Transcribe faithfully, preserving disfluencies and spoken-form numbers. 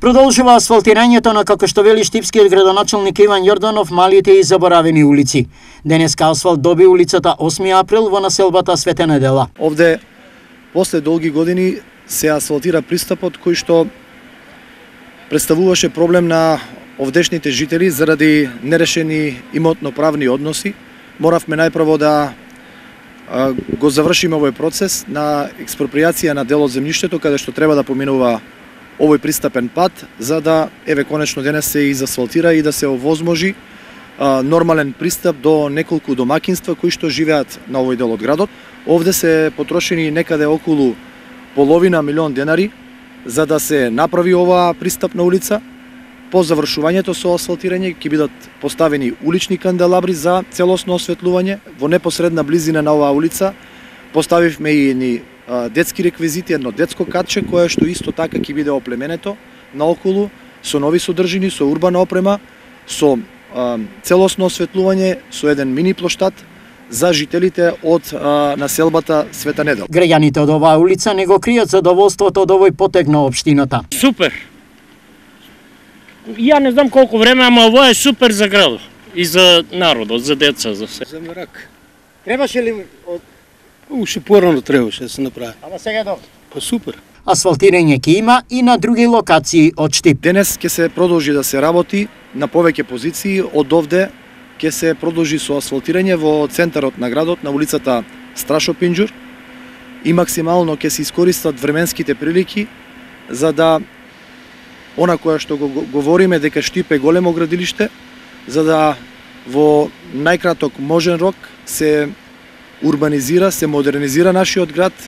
Продолжува асфалтирањето на, како што вели штипскиот градоначалник Иван Јорданов, малите и заборавени улици. Денеска асфалт доби улицата осми април во населбата Света Недела. Овде после долги години се асфалтира пристапот кој што представуваше проблем на овдешните жители заради нерешени имотно-правни односи. Моравме најпрво да а, го завршиме овој процес на експроприација на дел од земјиштето каде што треба да поминува овој пристапен пат, за да еве конечно денес се изасфалтира и да се овозможи а, нормален пристап до неколку домакинства кои што живеат на овој дел од градот. Овде се потрошени некаде околу половина милион денари за да се направи оваа пристапна улица. По завршувањето со асфалтирање ќе бидат поставени улични канделабри за целосно осветлување. Во непосредна близина на оваа улица поставивме и ни детски реквизити, едно детско катче кое што исто така ќе биде оплеменето наоколу со нови содржини, со урбана опрема, со а, целосно осветлување, со еден мини плоштад за жителите од а, населбата Света Недела. Граѓаните од оваа улица не го кријат задоволството од овој потег на општината. Супер. Ја не знам колку време, ама ово е супер за градот и за народот, за деца, за се. Земјорак. Требаше ли од Уште порано требаше да се направи. Ама сега добро. Па супер. Асфалтирање ќе има и на други локации од Штип. Денес ќе се продолжи да се работи на повеќе позиции. Од овде ќе се продолжи со асфалтирање во центарот на градот, на улицата Страшо Пинџур, и максимално ќе се искористат временските прилики за да она кое што го говориме дека Штип е големо градилиште, за да во најкраток можен рок се урбанизира, се модернизира нашиот град